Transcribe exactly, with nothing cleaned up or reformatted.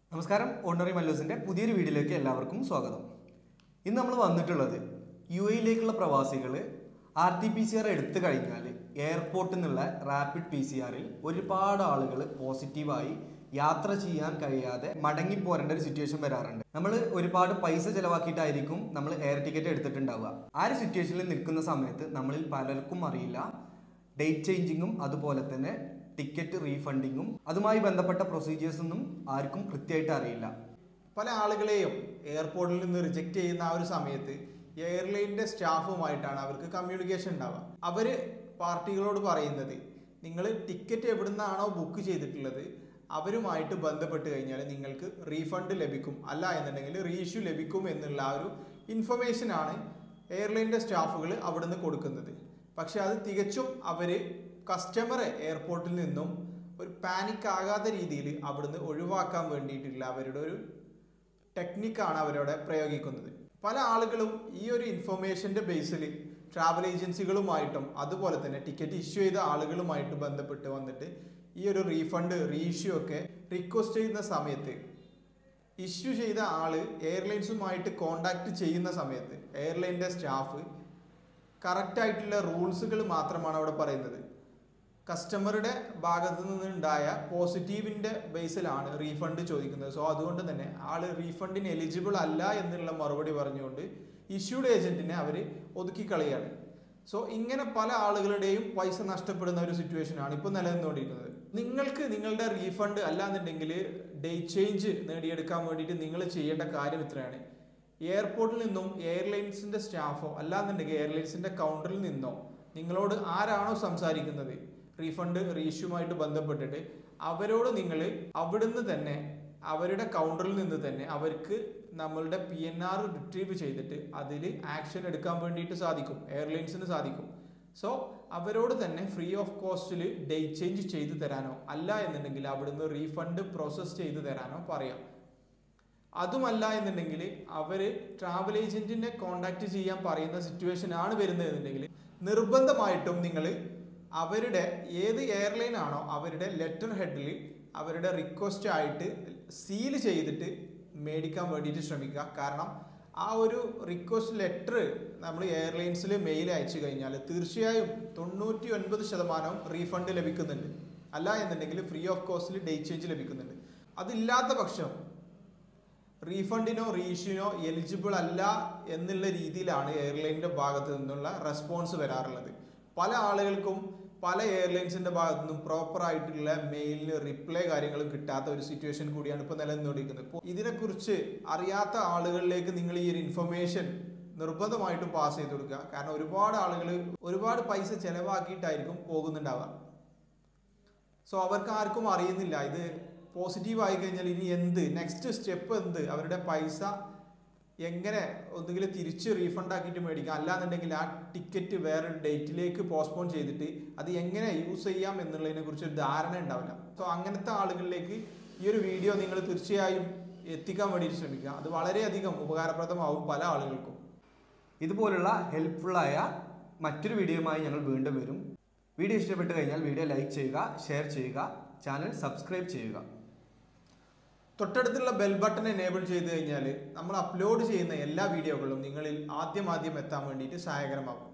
നമസ്കാരം, ഓർഡിനറി മല്ലൂസിൻ്റെ പുതിയൊരു വീഡിയോയിലേക്ക് എല്ലാവർക്കും സ്വാഗതം. ഇന്ന് നമ്മൾ വന്നിട്ടുള്ളത് യു എയിലേക്കുള്ള പ്രവാസികൾ R T P C R എടുത്തു കഴിഞ്ഞാൽ എയർപോർട്ടിൽ നിന്നുള്ള റാപ്പിഡ് പി സി ആറിൽ ഒരുപാട് ആളുകൾ പോസിറ്റീവായി യാത്ര ചെയ്യാൻ കഴിയാതെ മടങ്ങിപ്പോരേണ്ട ഒരു സിറ്റുവേഷൻ വരാറുണ്ട്. നമ്മൾ ഒരുപാട് പൈസ ചിലവാക്കിയിട്ടായിരിക്കും നമ്മൾ എയർ ടിക്കറ്റ് എടുത്തിട്ടുണ്ടാവുക. ആ ഒരു സിറ്റുവേഷനിൽ നിൽക്കുന്ന സമയത്ത് നമ്മളിൽ പലർക്കും അറിയില്ല ഡേറ്റ് ചേഞ്ചിങ്ങും അതുപോലെ തന്നെ ടിക്കറ്റ് റീഫണ്ടിങ്ങും അതുമായി ബന്ധപ്പെട്ട പ്രൊസീജിയേഴ്സൊന്നും ആർക്കും കൃത്യമായിട്ട് അറിയില്ല. പല ആളുകളെയും എയർപോർട്ടിൽ നിന്ന് റിജക്റ്റ് ചെയ്യുന്ന ആ ഒരു സമയത്ത് എയർലൈനിൻ്റെ സ്റ്റാഫുമായിട്ടാണ് അവർക്ക് കമ്മ്യൂണിക്കേഷൻ ഉണ്ടാവുക. അവർ പാർട്ടികളോട് പറയുന്നത്, നിങ്ങൾ ടിക്കറ്റ് എവിടെ നിന്നാണോ ബുക്ക് ചെയ്തിട്ടുള്ളത് അവരുമായിട്ട് ബന്ധപ്പെട്ട് കഴിഞ്ഞാൽ നിങ്ങൾക്ക് റീഫണ്ട് ലഭിക്കും, അല്ല എന്നുണ്ടെങ്കിൽ റീഇഷ്യൂ ലഭിക്കും എന്നുള്ള ആ ഒരു ഇൻഫർമേഷനാണ് എയർലൈനിൻ്റെ സ്റ്റാഫുകൾ അവിടെ നിന്ന് കൊടുക്കുന്നത്. പക്ഷെ അത് തികച്ചും അവർ കസ്റ്റമറെ എയർപോർട്ടിൽ നിന്നും ഒരു പാനിക് ആകാത്ത രീതിയിൽ അവിടുന്ന് ഒഴിവാക്കാൻ വേണ്ടിയിട്ടുള്ള അവരുടെ ഒരു ടെക്നിക്കാണ് അവരവിടെ പ്രയോഗിക്കുന്നത്. പല ആളുകളും ഈ ഒരു ഇൻഫർമേഷൻ്റെ ബേസിൽ ട്രാവൽ ഏജൻസികളുമായിട്ടും അതുപോലെ തന്നെ ടിക്കറ്റ് ഇഷ്യൂ ചെയ്ത ആളുകളുമായിട്ട് ബന്ധപ്പെട്ട് വന്നിട്ട് ഈ ഒരു റീഫണ്ട് റീഇഷ്യൂ ഒക്കെ റിക്വസ്റ്റ് ചെയ്യുന്ന സമയത്ത് ഇഷ്യൂ ചെയ്ത ആള് എയർലൈൻസുമായിട്ട് കോണ്ടാക്ട് ചെയ്യുന്ന സമയത്ത് എയർലൈനിൻ്റെ സ്റ്റാഫ് കറക്റ്റായിട്ടുള്ള റൂൾസുകൾ മാത്രമാണ് അവിടെ പറയുന്നത്. കസ്റ്റമറുടെ ഭാഗത്തു നിന്നുണ്ടായ പോസിറ്റീവിൻ്റെ ബേസിലാണ് റീഫണ്ട് ചോദിക്കുന്നത്. സോ അതുകൊണ്ട് തന്നെ ആൾ റീഫണ്ടിന് എലിജിബിൾ അല്ല എന്നുള്ള മറുപടി പറഞ്ഞുകൊണ്ട് ഇഷ്യൂഡ് ഏജൻറ്റിനെ അവർ ഒതുക്കിക്കളയാണ്. സോ ഇങ്ങനെ പല ആളുകളുടെയും പൈസ നഷ്ടപ്പെടുന്ന ഒരു സിറ്റുവേഷനാണ് ഇപ്പോൾ നിലനിന്നുകൊണ്ടിരിക്കുന്നത്. നിങ്ങൾക്ക് നിങ്ങളുടെ റീഫണ്ട് അല്ലാന്നുണ്ടെങ്കിൽ ഡേറ്റ് ചേഞ്ച് നേടിയെടുക്കാൻ വേണ്ടിയിട്ട് നിങ്ങൾ ചെയ്യേണ്ട കാര്യം ഇത്രയാണ്. എയർപോർട്ടിൽ നിന്നും എയർലൈൻസിൻ്റെ സ്റ്റാഫോ അല്ലാന്നുണ്ടെങ്കിൽ എയർലൈൻസിൻ്റെ കൗണ്ടറിൽ നിന്നോ നിങ്ങളോട് ആരാണോ സംസാരിക്കുന്നത് റീഫണ്ട് റീഇഷ്യൂമായിട്ട് ബന്ധപ്പെട്ടിട്ട് അവരോട് നിങ്ങൾ അവിടുന്ന് തന്നെ അവരുടെ കൗണ്ടറിൽ നിന്ന് തന്നെ അവർക്ക് നമ്മളുടെ പി എൻ ആർ റിട്രീവ് ചെയ്തിട്ട് അതിൽ ആക്ഷൻ എടുക്കാൻ വേണ്ടിയിട്ട് സാധിക്കും, എയർലൈൻസിന് സാധിക്കും. സോ അവരോട് തന്നെ ഫ്രീ ഓഫ് കോസ്റ്റിൽ ഡേറ്റ് ചേഞ്ച് ചെയ്തു തരാനോ അല്ല എന്നുണ്ടെങ്കിൽ അവിടുന്ന് റീഫണ്ട് പ്രോസസ്സ് ചെയ്തു തരാനോ പറയാം. അതുമല്ല എന്നുണ്ടെങ്കിൽ അവർ ട്രാവൽ ഏജൻറ്റിനെ കോണ്ടാക്ട് ചെയ്യാൻ പറയുന്ന സിറ്റുവേഷൻ ആണ് വരുന്നത് എന്നുണ്ടെങ്കിൽ നിർബന്ധമായിട്ടും നിങ്ങൾ അവരുടെ ഏത് എയർലൈൻ ആണോ അവരുടെ ലെറ്റർ ഹെഡിൽ അവരുടെ റിക്വസ്റ്റ് ആയിട്ട് സീൽ ചെയ്തിട്ട് മേടിക്കാൻ വേണ്ടിയിട്ട് ശ്രമിക്കുക. കാരണം ആ ഒരു റിക്വസ്റ്റ് ലെറ്റർ നമ്മൾ എയർലൈൻസിൽ മെയിൽ അയച്ചു കഴിഞ്ഞാൽ തീർച്ചയായും തൊണ്ണൂറ്റി ഒൻപത് ശതമാനവും റീഫണ്ട് ലഭിക്കുന്നുണ്ട്, അല്ല എന്നുണ്ടെങ്കിൽ ഫ്രീ ഓഫ് കോസ്റ്റിൽ ഡേറ്റ് ചേഞ്ച് ലഭിക്കുന്നുണ്ട്. അതില്ലാത്ത പക്ഷം റീഫണ്ടിനോ റീഇഷ്യൂനോ എലിജിബിൾ അല്ല എന്നുള്ള രീതിയിലാണ് എയർലൈനിൻ്റെ ഭാഗത്തു നിന്നുള്ള റെസ്പോൺസ് വരാറുള്ളത്. പല ആളുകൾക്കും പല എയർലൈൻസിൻ്റെ ഭാഗത്തു നിന്നും പ്രോപ്പർ ആയിട്ടുള്ള മെയിലിന് റിപ്ലൈ കാര്യങ്ങളും കിട്ടാത്ത ഒരു സിറ്റുവേഷൻ കൂടിയാണ് ഇപ്പോൾ നിലനിന്നുകൊണ്ടിരിക്കുന്നത്. ഇപ്പോൾ ഇതിനെക്കുറിച്ച് അറിയാത്ത ആളുകളിലേക്ക് നിങ്ങൾ ഈ ഒരു ഇൻഫർമേഷൻ നിർബന്ധമായിട്ടും പാസ് ചെയ്ത് കൊടുക്കുക. കാരണം ഒരുപാട് ആളുകൾ ഒരുപാട് പൈസ ചിലവാക്കിയിട്ടായിരിക്കും പോകുന്നുണ്ടാവുക. സോ അവർക്ക് ആർക്കും അറിയുന്നില്ല ഇത് പോസിറ്റീവ് ആയി കഴിഞ്ഞാൽ ഇനി എന്ത് നെക്സ്റ്റ് സ്റ്റെപ്പ് എന്ത്, അവരുടെ പൈസ എങ്ങനെ ഒന്നുകിൽ തിരിച്ച് റീഫണ്ട് ആക്കിയിട്ട് മേടിക്കാം, അല്ലാന്നുണ്ടെങ്കിൽ ആ ടിക്കറ്റ് വേറൊരു ഡേറ്റിലേക്ക് പോസ്റ്റ്പോൺ ചെയ്തിട്ട് അത് എങ്ങനെ യൂസ് ചെയ്യാം എന്നുള്ളതിനെ കുറിച്ച് ഒരു ധാരണ ഉണ്ടാവില്ല. സോ അങ്ങനത്തെ ആളുകളിലേക്ക് ഈ ഒരു വീഡിയോ നിങ്ങൾ തീർച്ചയായും എത്തിക്കാൻ വേണ്ടിയിട്ട് ശ്രമിക്കുക. അത് വളരെയധികം ഉപകാരപ്രദമാവും പല ആളുകൾക്കും. ഇതുപോലുള്ള ഹെൽപ്ഫുള്ളായ മറ്റൊരു വീഡിയോയുമായി ഞങ്ങൾ വീണ്ടും വരും. വീഡിയോ ഇഷ്ടപ്പെട്ട് കഴിഞ്ഞാൽ വീഡിയോ ലൈക്ക് ചെയ്യുക, ഷെയർ ചെയ്യുക, ചാനൽ സബ്സ്ക്രൈബ് ചെയ്യുക. തൊട്ടടുത്തുള്ള ബെൽ ബട്ടൺ എനേബിൾ ചെയ്ത് കഴിഞ്ഞാൽ നമ്മൾ അപ്ലോഡ് ചെയ്യുന്ന എല്ലാ വീഡിയോകളും നിങ്ങളിൽ ആദ്യം ആദ്യം എത്താൻ വേണ്ടിയിട്ട് സഹായകരമാകും.